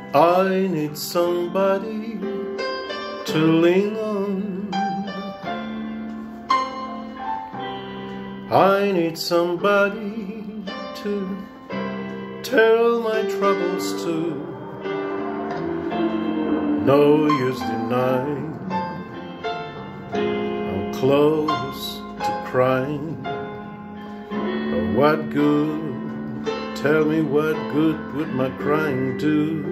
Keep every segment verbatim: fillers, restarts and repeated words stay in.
I need somebody to lean on. I need somebody to tell my troubles to. No use denying, I'm close to crying. But what good? Tell me what good would my crying do?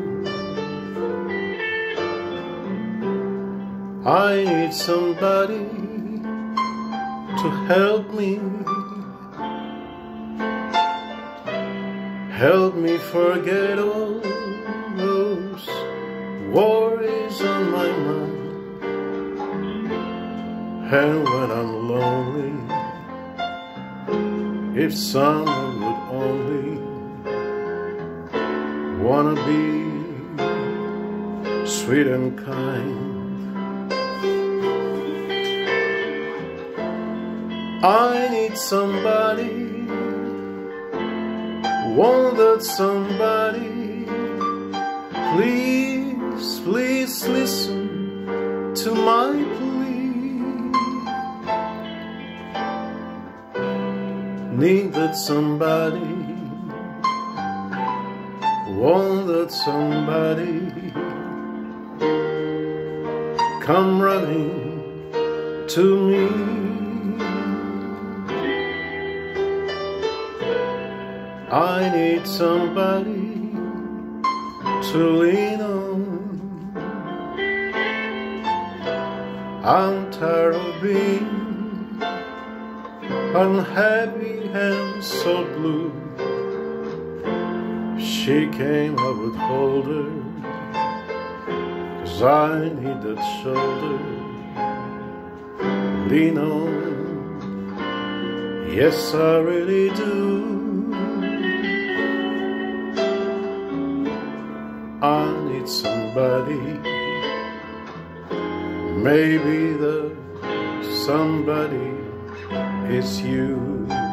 I need somebody to help me, help me forget all those worries on my mind. And when I'm lonely, if someone would only wanna be sweet and kind. I need somebody, want that somebody. Please, please listen to my plea. Need that somebody, want that somebody. Come running to me. I need somebody to lean on. I'm tired of being unhappy and so blue. If she came, I would hold her, 'cause I need that shoulder. Lean on, yes I really do. I need somebody, maybe the somebody is you.